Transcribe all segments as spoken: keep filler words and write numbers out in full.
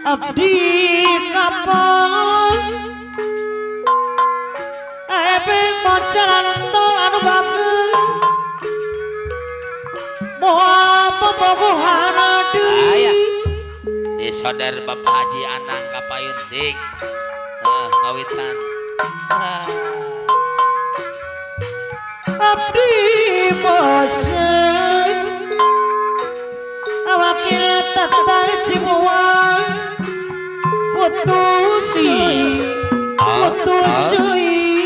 abdi kapal eping pacaran tol anu bagus moal pembogohan adi aya di saudara Bapak Haji Anang kapayun sing uh, ngawitan uh. abdi bosen wakil tata cimuan putusi putus cuy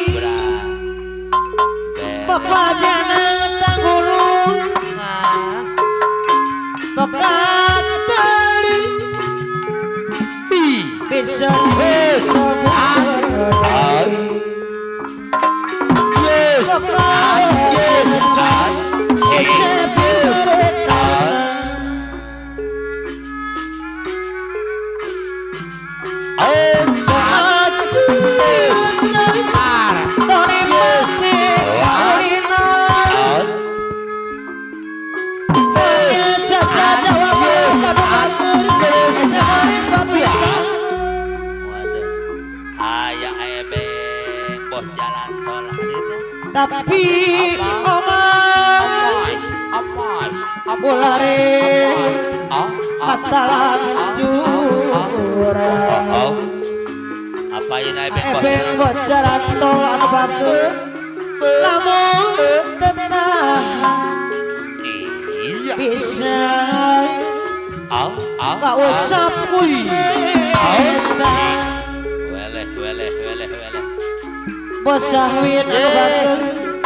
Bapak jangan tanggulung Bapak tali bisa bisa yes Bapak yes tapi omong bolare katalan curang apa yang naik ebeng bocaran tol anu bagus lamun tetap bisa gak usah pusing weleh weleh weleh weleh bosah win anu bagus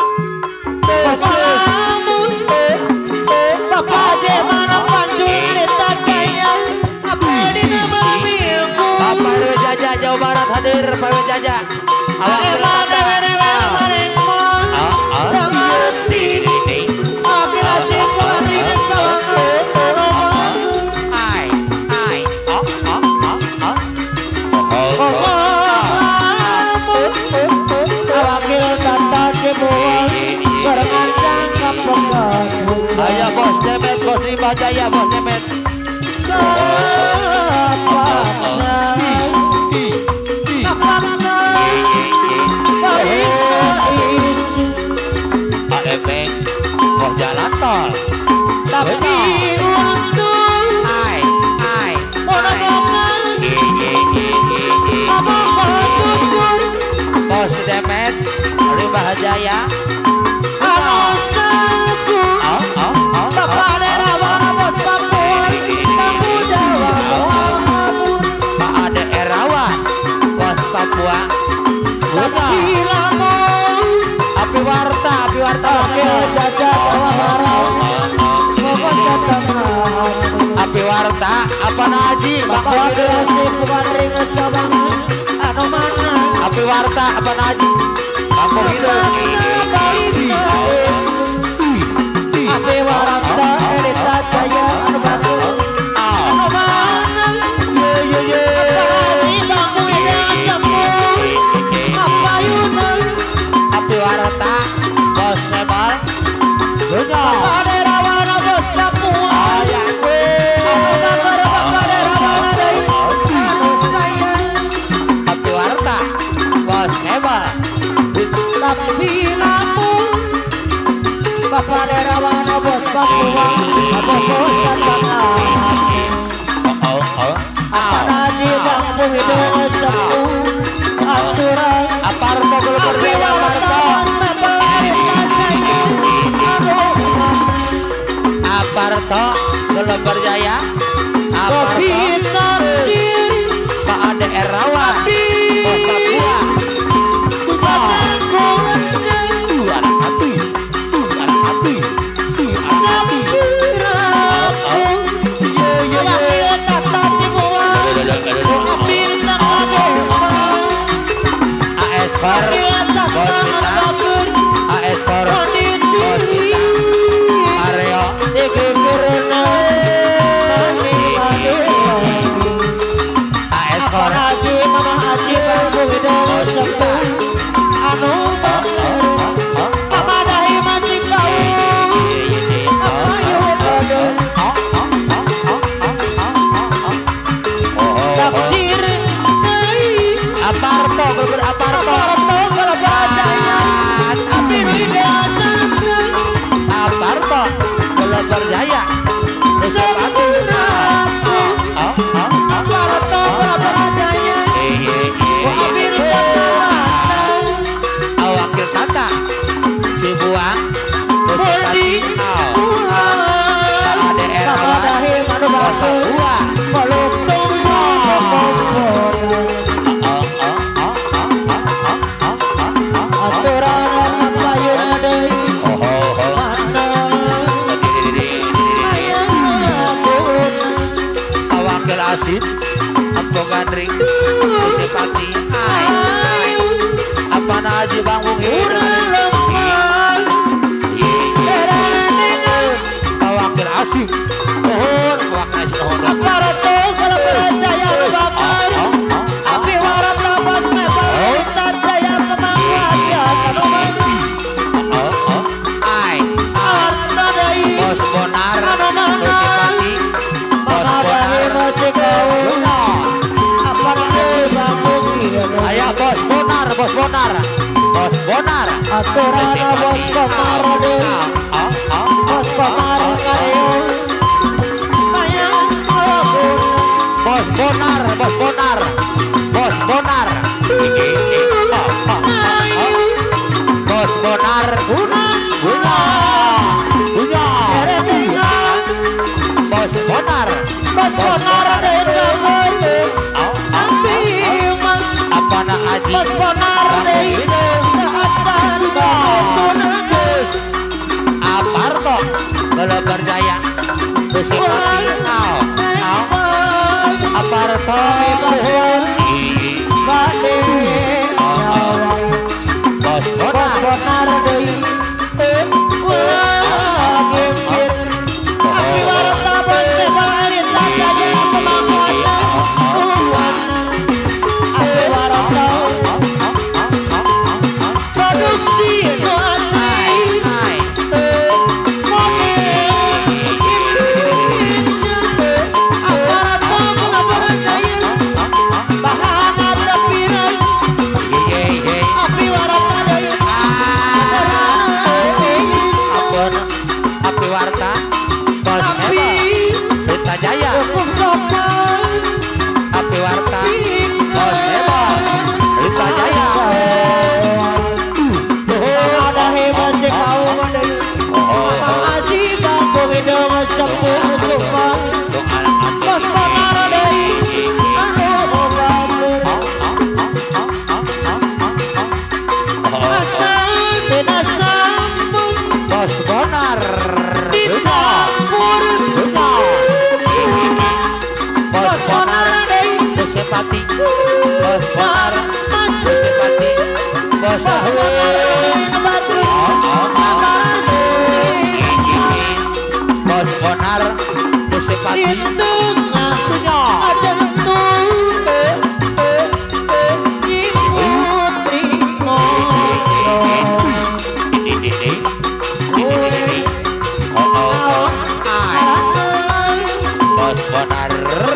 Bapak Jemana Panjung Deta Kaya Abdi nama minggu Bapak R W Jaja Jawa Barat hadir Pak R W Jaja awak Remana Remana Marengmon Ramati Akhirasi Kuari Sawang Ai Ai Oh Oh Oh Oh Oh Wakil Tata Cibuan Berkancang Kapongan Ayo bos Demet bos Rimba Jaya bos Demet Kapaksa Kapaksa Baiknya isi Pak Ebeng bos jalan tol tapi untung Ai Ai monomongan apa jujur bos Demet Rimba Jaya anu saku Oh oh oh Bapak Derawan bos Papuan tanggung jawab kabur Pak Ade Erawan bos Papua tapi lamun Api Warta Api Warta Wakil Jaja Jawa Barat Bapak Satangan Api Warta apa Haji Bapak Desi Bukan Ringa Sabangan anu mana Api Warta apa Haji Kampung Hidup Api Warta Elita Jaya anu bagus anu mana ye ye ye Bangku yang sambung apa yunan Api Warta bos Nebal Dunya Bapak Derawan bos Papua anu bakar Bapak Derawan deui anu sayang Api Warta bos Nebal tapi lamun Bapak Derawan bos Papua bos bos Satangan Oh oh Haji Kampung Hidup Sepuh Aturan Aparto kalau berdaya Aparto kalau berjaya Kopi Tafsir Pak Ade Erawan bos Papua Bapak Kurang anak hati anak hati Wakil Tata Cibuan Kopi Tafsir A S Par bos kita A S Par bos kita Areo A S Par Haji Mama Aparto Bela Berjaya Nusapati oh oh Aparto Bela Berjaya Wakil Wakil Tata Cibuang Nusapati Kepala daerah Papua Asin, Ampo Gandring, Nusipati, Ai, apa naji bangun Wakil Asin, Pohon, Wakil Asin, Aparto Bela Berjaya Api warat lapas mebal Jaya Kemangwasya Ai, Arta Dai Bos Bonar, Nusipati, Bos Bonar. Ayah Bos Bonar, Bos Bonar, Bos Bonar, Aturana Bos Bonar Bos Bonar Kayo Bayang Bos Bonar, Bos Bonar, Bos Bonar, Bos Bonar, Buna, Buna, Buna, Bos Bonar, Bos Bonar apa nak haji? Bos Bonar Aparto Bela Berjaya Nusipati Au Au Aparto Bos Bonar Jaya Api Warta Bos Hebo Lita Jaya ada hebat cekau Aji Bambu Hidung Sepuh Sumpah Bos Bonar Dei Asal tidak sambung Bos Bonar Ditampur Bos Bonar Nusipati Bos Bonar Nusipati Bos Bonar Bos Bonar Nusipati Bos Bonar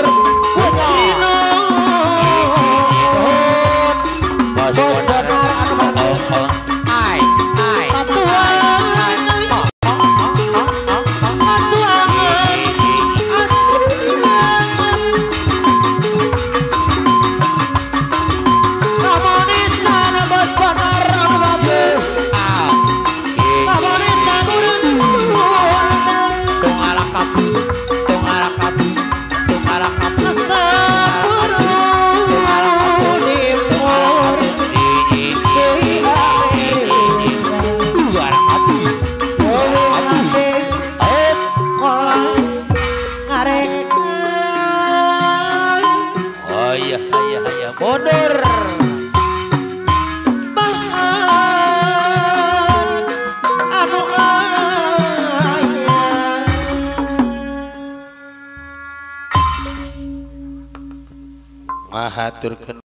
Bos Bonar Ai Ai mundur. Mahaturkeun